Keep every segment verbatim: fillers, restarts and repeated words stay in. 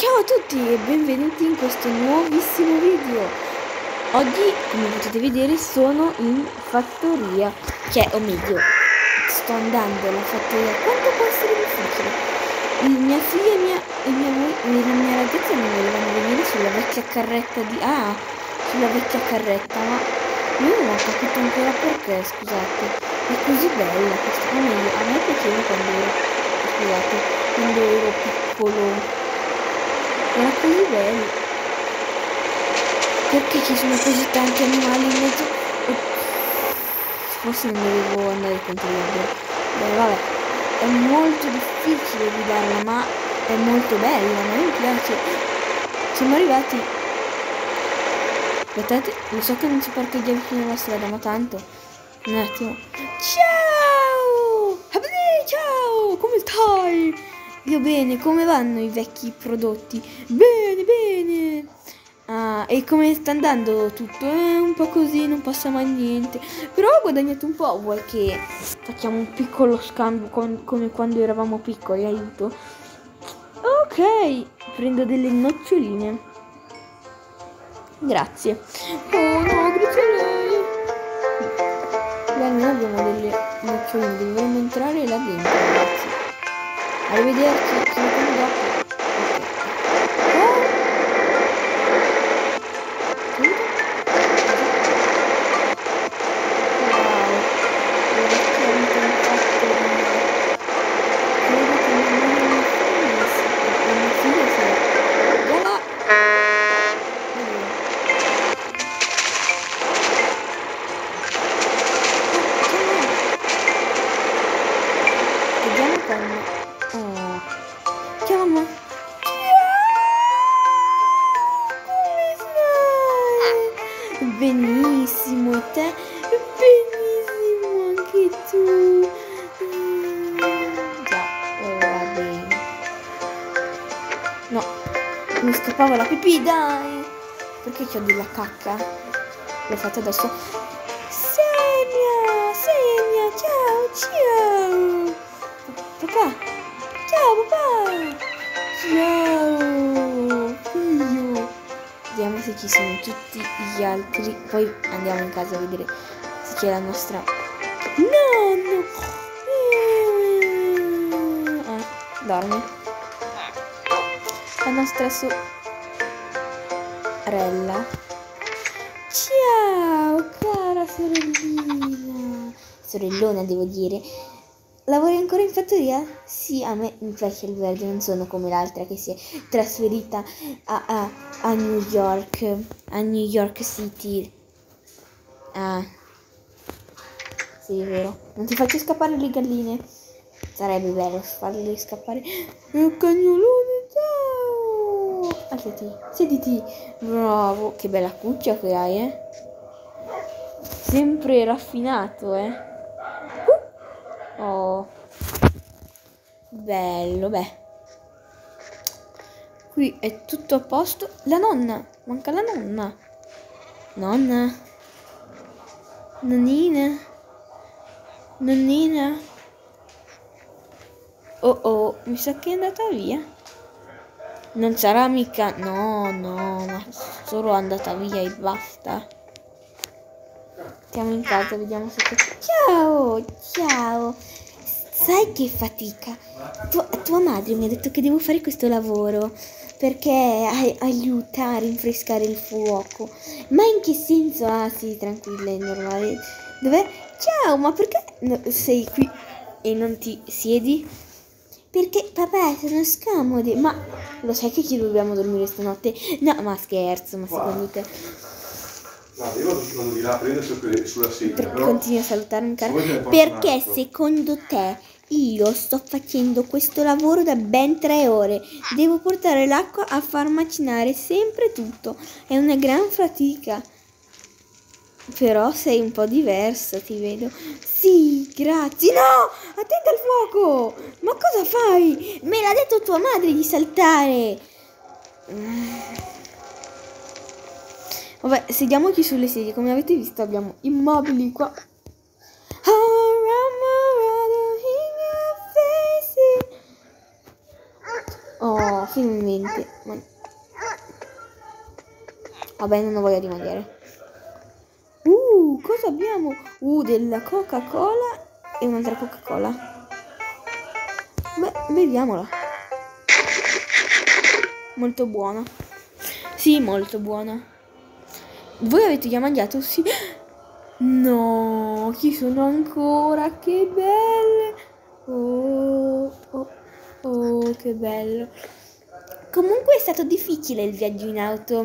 Ciao a tutti e benvenuti in questo nuovissimo video. Oggi, come potete vedere, sono in fattoria, cioè, o meglio, sto andando alla fattoria. Quanto può essere difficile? Il, mia figlia e mia, e mia, la mia ragazza non volevano venire sulla vecchia carretta di... Ah, sulla vecchia carretta, ma io non ho capito ancora perché, scusate. È così bella questa, o meglio, a me piaceva quando ero, scusate, quando ero piccolo. Era così bello. Perché ci sono così tanti animali in mezzo? Forse non dovevo andare contro l'albero. Beh, vabbè. È molto difficile guidarla, ma è molto bella. A me piace. Siamo arrivati. Aspettate, lo so che non si parcheggia vicino alla strada, ma tanto. Un attimo. Ciao! Ciao! Come stai? Io bene, come vanno i vecchi prodotti? Bene, bene. Ah, e come sta andando tutto? È un po' così, non passa mai niente. Però ho guadagnato un po'. Vuoi che facciamo un piccolo scambio con, come quando eravamo piccoli? Aiuto. Ok, prendo delle noccioline. Grazie. Oh no, grazie a lei. Beh, noi abbiamo delle noccioline. Dovremmo entrare là dentro, ragazzi. Arrivederci, ci vediamo dopo. Benissimo, e te? Benissimo, anche tu. Già, va bene. No, mi scappava la pipì, dai. Perché c'ho della cacca? L'ho fatta adesso. Senia, Senia, ciao, ciao. Papà, ciao papà. Ciao, figlio. Vediamo se ci sono tutti gli altri. Poi andiamo in casa a vedere se c'è la nostra nonno. Ah, dorme. La nostra sorella. Ciao, cara sorellina. Sorellona, devo dire. Lavori ancora in fattoria? Sì, a me mi piace il verde, non sono come l'altra che si è trasferita a, a, a New York, a New York City. Ah, sì, è vero. Non ti faccio scappare le galline? Sarebbe bello farle scappare. Il cagnolone, ciao! Alzati, sediti. Bravo, che bella cuccia che hai, eh? Sempre raffinato, eh? Oh, bello, beh. Qui è tutto a posto. La nonna, manca la nonna. Nonna. Nonnina. Nonnina. Oh oh, mi sa che è andata via. Non sarà mica... No, no, ma solo è andata via e basta. Stiamo in casa, vediamo se c'è... Ciao, ciao. Sai che fatica? Tua, tua madre mi ha detto che devo fare questo lavoro perché ai, aiuta a rinfrescare il fuoco. Ma in che senso? Ah sì, tranquilla, è normale. Dov'è? Ciao, ma perché no, sei qui e non ti siedi? Perché papà sono scomode. Ma lo sai che ci dobbiamo dormire stanotte? No, ma scherzo, ma secondo te... Guarda, io vado, vado di là a prendere sulla sedia. Per, continui a salutarmi, caro. Perché secondo te io sto facendo questo lavoro da ben tre ore? Devo portare l'acqua a far macinare sempre tutto. È una gran fatica. Però sei un po' diversa, ti vedo. Sì, grazie. No! Attenta al fuoco! Ma cosa fai? Me l'ha detto tua madre di saltare. Vabbè, sediamoci sulle sedie. Come avete visto abbiamo i mobili qua. Oh, No, finalmente. Ma... Vabbè, non ho voglia di mangiare. Uh, cosa abbiamo? Uh, della Coca-Cola e un'altra Coca-Cola. Beh, beviamola. Molto buona. Sì, molto buona. Voi avete già mangiato? Sì. No, ci sono ancora. Che belle. Oh, oh, oh, che bello. Comunque è stato difficile il viaggio in auto.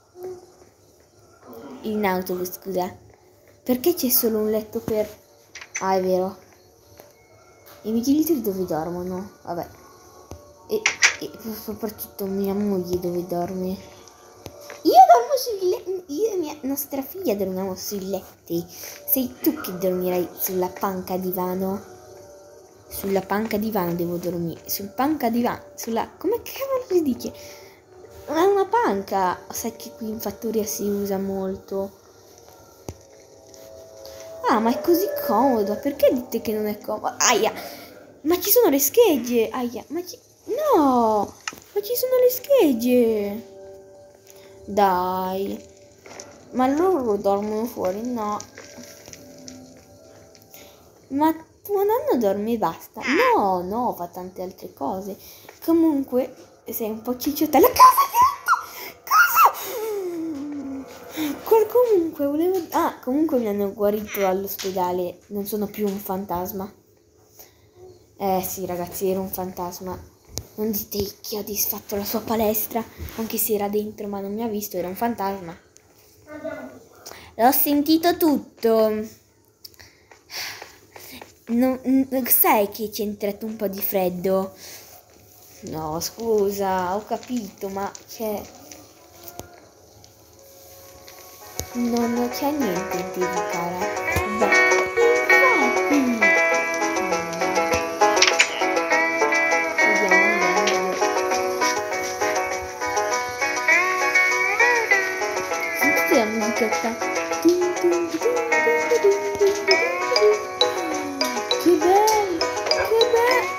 In autobus, scusa. Perché c'è solo un letto per... Ah, è vero. I miei genitori dove dormono? Vabbè. E, e soprattutto mia moglie dove dorme? Io dormo sui letti. Io e mia nostra figlia dormiamo sui letti. Sei tu che dormirai sulla panca divano. Sulla panca divano devo dormire. Sul panca divano. Sulla... Come cavolo si dice? Una, una panca. Sai che qui in fattoria si usa molto. Ah, ma è così comodo. Perché dite che non è comodo? Aia. Ma ci sono le schegge. Aia. Ma ci... No. Ma ci sono le schegge. Dai. Ma loro dormono fuori? No. Ma tuo nonno dorme e basta? No, no, fa tante altre cose. Comunque, sei un po' cicciotta. La casa Cosa? Comunque, volevo... Ah, comunque mi hanno guarito all'ospedale. Non sono più un fantasma. Eh sì, ragazzi, ero un fantasma. Non dite che ho disfatto la sua palestra, anche se era dentro, ma non mi ha visto, era un fantasma. L'ho sentito tutto. Non, non, sai che c'è entrato un po' di freddo? No, scusa, ho capito, ma c'è... No, non c'è niente in più di cara. Beh, infatti... Sentite la musichetta. Che bello, che bello.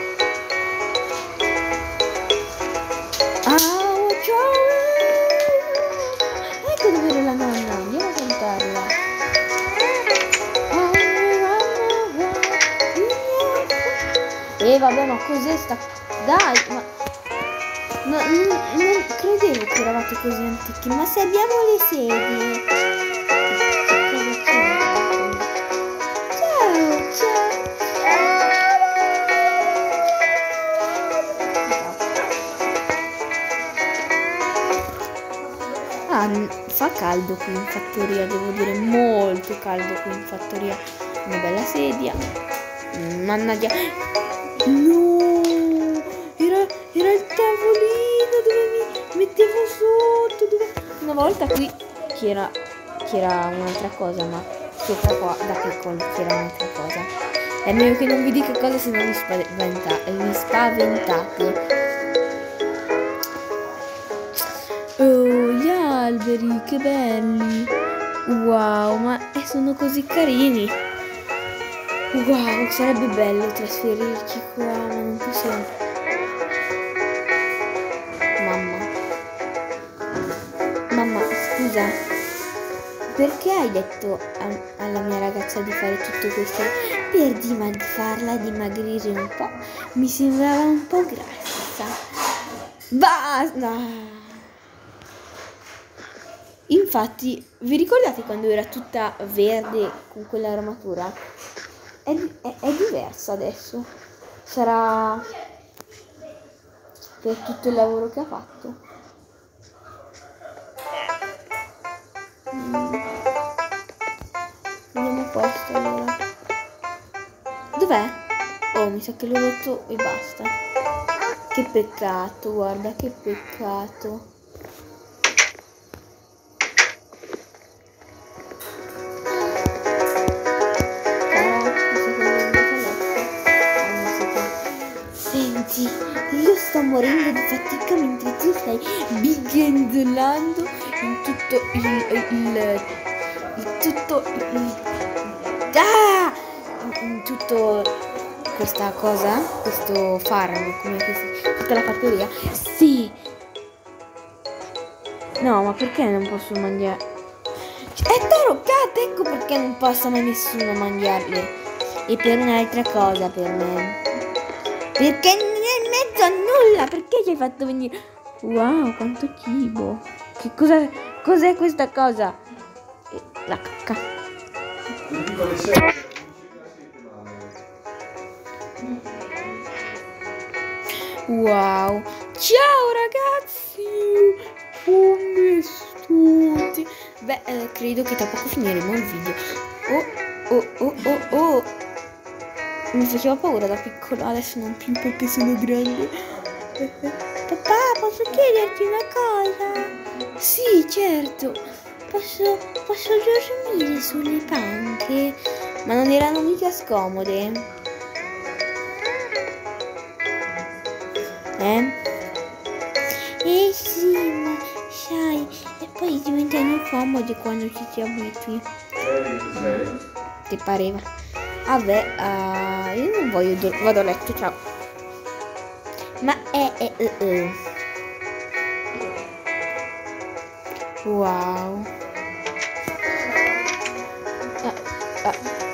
Oh, ciao. Ecco dove era la nonna, andiamo a cantarla. E vabbè, ma cos'è sta... Dai, ma... No, non, non credevo che eravate così antichi, ma se abbiamo le sedie... Ciao, ciao. Ah, fa caldo qui in fattoria, devo dire, molto caldo qui in fattoria. Una bella sedia. Mannaggia. No, era, era il tavolino dove mi mettevo sotto. Dove... Una volta qui c'era c'era un'altra cosa, ma sopra qua da piccolo c'era un'altra cosa. È meglio che non vi dica cosa, se no mi spaventate. Mi spaventate. Oh, gli alberi, che belli. Wow, ma sono così carini. Wow, sarebbe bello trasferirci qua, ma non possiamo. Mamma. Mamma, scusa. Perché hai detto a, alla mia ragazza di fare tutto questo? Per dimag- farla dimagrire un po'. Mi sembrava un po' grassa. Basta! Infatti, vi ricordate quando era tutta verde con quell'armatura? È, è, è diversa adesso. Sarà per tutto il lavoro che ha fatto. Mm. Vediamo questo allora. Dov'è? Oh, mi sa che l'ho rotto e basta. Che peccato, guarda, che peccato. Io sto morendo di fatica mentre tu stai bighenzolando in tutto il, il, il tutto il, ah! in tutto questa cosa? Questo farm, come si... tutta la fattoria? Sì! No, ma perché non posso mangiare? È taroccata, ecco perché non possa mai nessuno mangiarle. E per un'altra cosa per me. Perché nel mezzo a nulla, perché ci hai fatto venire? Wow, quanto cibo. Che cosa... cos'è questa cosa? La cacca. Wow. Ciao ragazzi. Come state? Beh, eh, credo che tra poco finiremo il video. Oh, oh, oh, oh, oh. Mi faceva paura da piccola, adesso non più perché sono grande. Papà, posso chiederti una cosa? Sì, certo. Posso, posso dormire sulle panche? Ma non erano mica scomode? Eh? Eh sì, ma sai, e poi diventano comodi quando ci ti abitui. Ti pareva? Vabbè, uh, io non voglio dormire, vado a letto, ciao. Ma è, è, è, è. Wow. Ah, ah.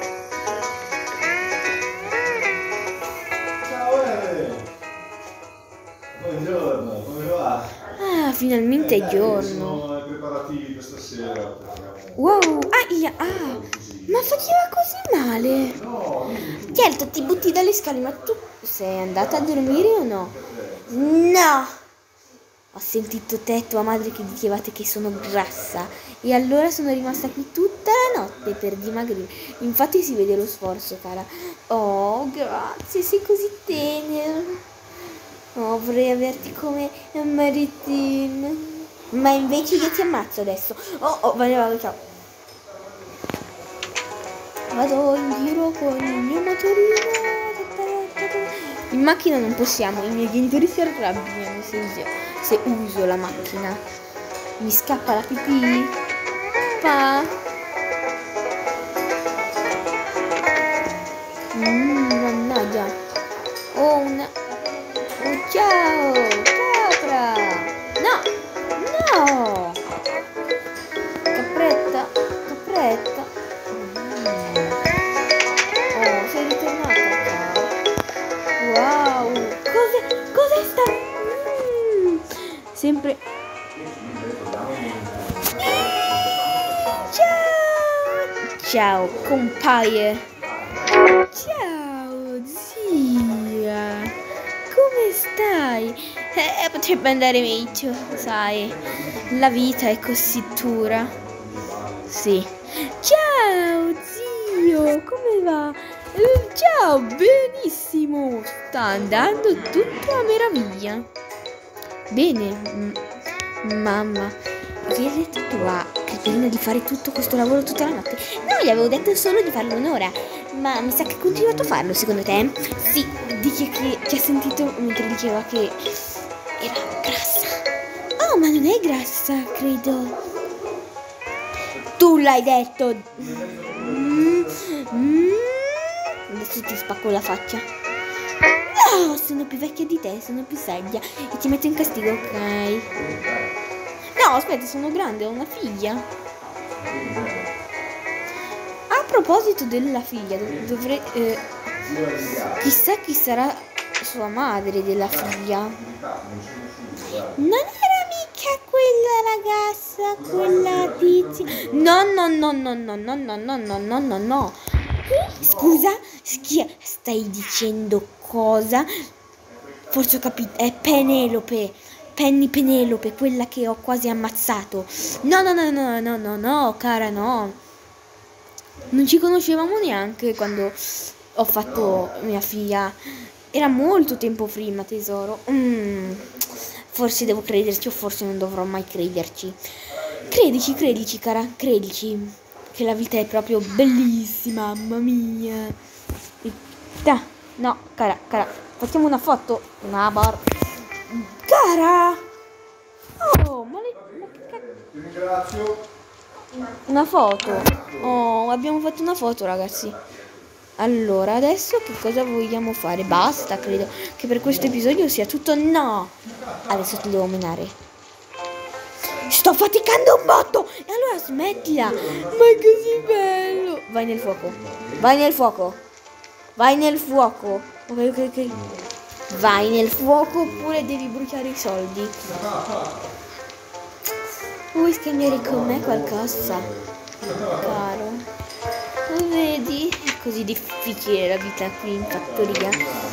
Ciao Eve! Buongiorno, come va? Ah, finalmente è giorno. Sono i preparativi questa sera. Wow, aia, ah, ma faceva così male. No, Certo, ti butti dalle scale, ma tu sei andata a dormire o no? No! Ho sentito te e tua madre che dicevate che sono grassa e allora sono rimasta qui tutta la notte per dimagrire. Infatti si vede lo sforzo, cara. Oh, grazie, sei così tenero. Oh, vorrei averti come Maritin. Ma invece io ti ammazzo adesso. Oh, oh, vado, vado, ciao. Vado in giro con il mio motorino. In macchina non possiamo, i miei genitori si arrabbiano se uso, se uso la macchina. Mi scappa la pipì. Pa. Mmm, mannaggia. Oh, una... Oh, ciao! Capra! No! No! Capretta! Capretta! Mm. Oh, sei ritornata, ciao! Wow! Cosa, cosa sta... Mm. Sempre... Ciao! Ciao, compaie! Ciao, zia! Come stai? Eh, potrebbe andare meglio, sai. La vita è così dura. Sì. Ciao, zio! Come va? Eh, ciao, benissimo! Sta andando tutto a meraviglia. Bene, m- mamma. Gli hai detto tu a Caterina di fare tutto questo lavoro tutta la notte? No, gli avevo detto solo di farlo un'ora. Ma mi sa che ha continuato a farlo, secondo te? Sì, dice che ci ha sentito mentre diceva che era grassa. Oh, ma non è grassa, credo. Tu l'hai detto. Mm, mm. Adesso ti spacco la faccia. No, sono più vecchia di te, sono più saggia. E ti metto in castigo, ok? No, aspetta, sono grande, ho una figlia. A proposito della figlia, dov- dovrei... Eh, chissà chi sarà sua madre della figlia. Non era mica quella ragazza, quella tizia. No, no, no, no, no, no, no, no, no, no, no, no. Scusa, schia, stai dicendo cosa? Forse ho capito, è Penelope. Penny Penelope, quella che ho quasi ammazzato. No, no, no, no, no, no, no, cara, no. Non ci conoscevamo neanche quando ho fatto mia figlia. Era molto tempo prima, tesoro. Mm, forse devo crederci o forse non dovrò mai crederci. Credici, credici, cara, credici. Che la vita è proprio bellissima, mamma mia. Da, no, cara, cara, facciamo una foto. Una bar. Cara! Oh, ma, le, ma che cazzo? Ti ringrazio. Una foto. Oh, abbiamo fatto una foto, ragazzi. Allora, adesso che cosa vogliamo fare? Basta, credo che per questo episodio sia tutto. No! Adesso ti devo menare. Sto faticando un botto! E allora smettila! Ma è così bello! Vai nel fuoco. Vai nel fuoco. Vai nel fuoco. Ok, ok, ok. Vai nel fuoco oppure devi bruciare i soldi. Vuoi scambiare con me qualcosa? Caro. Lo vedi? È così difficile la vita qui in fattoria.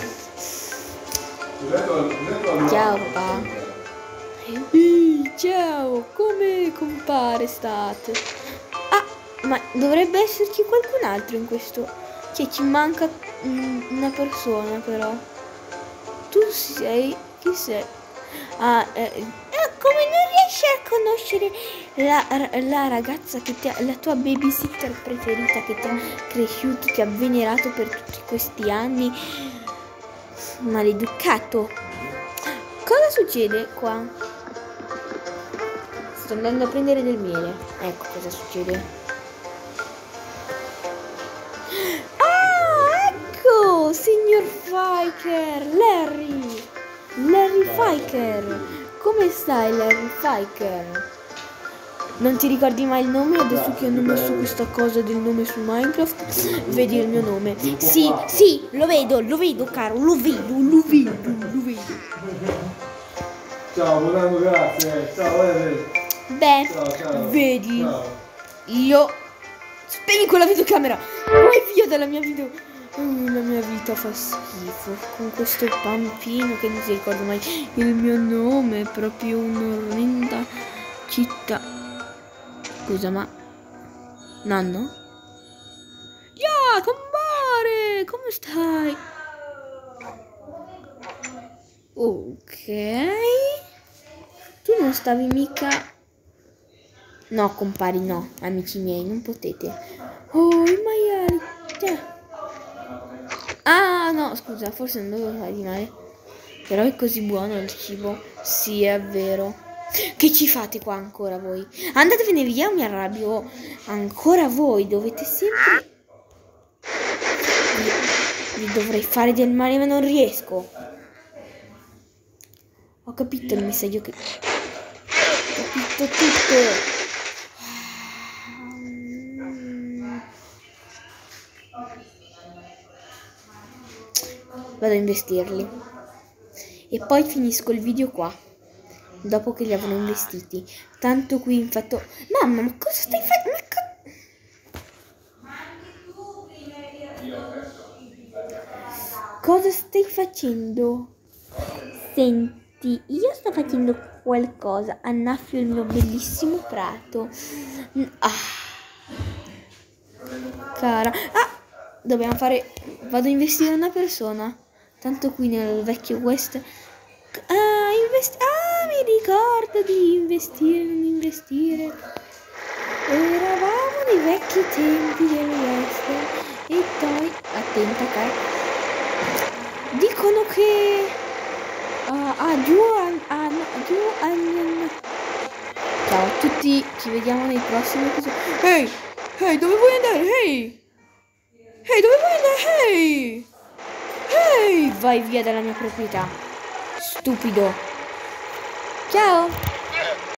Ciao papà. Ehi, ciao, come compare state? Ah, ma dovrebbe esserci qualcun altro in questo. Cioè ci manca mm, una persona però. Tu sei... chi sei? Ah, eh, come non riesci a conoscere la, la ragazza che ti ha, la tua babysitter preferita che ti ha cresciuto, ti ha venerato per tutti questi anni? Maleducato. Cosa succede qua? Sto andando a prendere del miele. Ecco cosa succede. Ah, ecco, signor Fiker, Larry. Larry Fiker. Come stai, Larry Fiker? Non ti ricordi mai il nome? Adesso che hanno messo questa cosa del nome su Minecraft, vedi il mio nome. Sì, sì, lo vedo, lo vedo, caro, lo vedo, lo vedo, lo vedo. Ciao, buon anno, grazie. Ciao, Larry. Beh, ciao, ciao. Vedi, ciao. Io spegni quella videocamera. Vai via dalla mia video. Uh, la mia vita fa schifo con questo bambino che non si ricorda mai il mio nome, è proprio un'orrenda città. Scusa, ma nonno? Ya, compare, come stai? Ok, tu non stavi mica. No, compari, no, amici miei, non potete. Oh, i maiali, cioè. Ah no, scusa, forse non dovevo fare di male. Però è così buono il cibo. Sì, è vero. Che ci fate qua ancora voi? Andatevene via, mi arrabbio. Ancora voi dovete sempre. Vi, vi dovrei fare del male ma non riesco. Ho capito il messaggio che. Ho capito tutto. Vado a investirli e poi finisco il video qua dopo che li avrò investiti. Tanto qui in fatto. Mamma, ma cosa stai facendo? Cosa stai facendo? Senti, io sto facendo qualcosa. Annaffio il mio bellissimo prato. Ah, cara. Ah, dobbiamo fare. Vado a investire una persona. Tanto qui nel vecchio West. Ah, investi. Ah, mi ricordo di investire, non investire. Eravamo nei vecchi tempi del West. E poi, attenta, cara. Dicono che. Ah, ah giù a. Ah, no, giù a. Ciao a tutti, ci vediamo nei prossimi episodi. Ehi, ehi, dove vuoi andare? Ehi, ehi, dove vuoi andare? Ehi. Ehi, vai via dalla mia proprietà, stupido. Ciao.